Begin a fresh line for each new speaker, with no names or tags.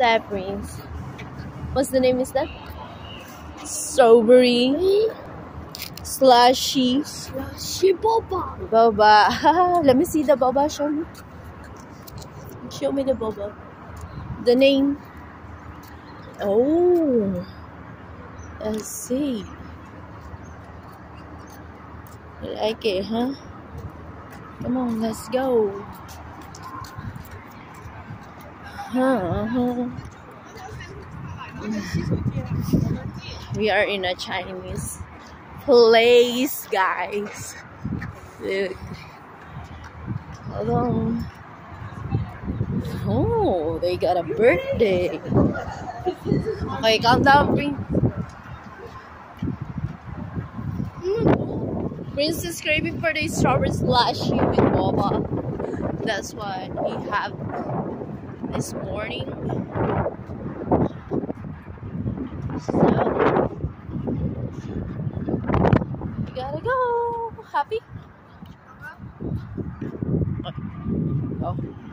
that, Prince? What's the name is that? Strawberry slushy.
Slushy boba.
Boba. Let me see the boba. Show me. Show me the boba. The name. Oh. Let's see. You like it, huh? Come on, let's go. We are in a Chinese place, guys. Look. Hold on. Oh, they got a birthday. Okay, calm down, Prince. Prince is craving for the strawberry slushy with boba. That's what he had this morning. So, we gotta go. Happy? Oh.